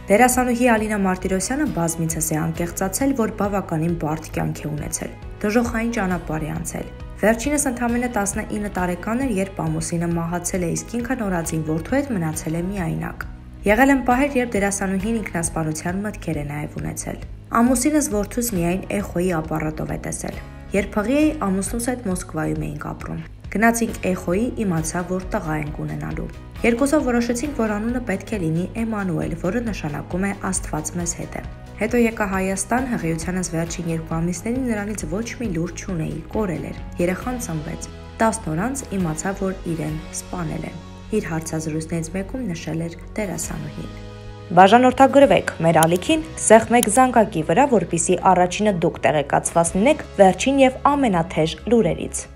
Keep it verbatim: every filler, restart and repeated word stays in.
Դերասանուհի Ալինա Մարտիրոսյանը բազմիցս է անկեղծացել, որ բավականին բարդ կյանք է ունեցել, դժոխային ճանապարհ է անցել։ Վերջինս ընդամենը տասնինը տարեկան էր, երբ ամուսինը մահացել է, իսկ ինքը նորածին որդու հետ մնացել է միայնակ։ Եղել են պահեր, երբ դերասանուհին ինքնասպանության մտքեր է նաև ունեցել։ Ամուսինս որդուս միայն էխոյի ապարատով է տեսել։ Երբ փղի էի, ամուսնուս հետ Մոսկվայում էինք ապրում։ Գնացինք էխոյի, իմացա, որ տղա ենք ունենալու։ Երկուսով որոշեցինք, որ անունը պետք է լինի Էմանուել, որը նշանակում է Աստված մեզ հետ է։ Հետո եկա Հայաստան, հղիությանս վերջին երկու ամիսներին նրանից ոչ մի լուր չունեի, կորել էր։ Երեխան ծնվեց։ տասն օր անց իմացա, որ իրեն սպանել են։ Իր հարցազրույցներից մեկում նշել էր դերասանուհին։ Բաժանորդագրվեք մեր ալիքին, սեղմեք զանգակի վրա, որպեսզի առաջինը դուք տեղեկացված լինեք վերջին եւ ամենաթեժ լուրերից։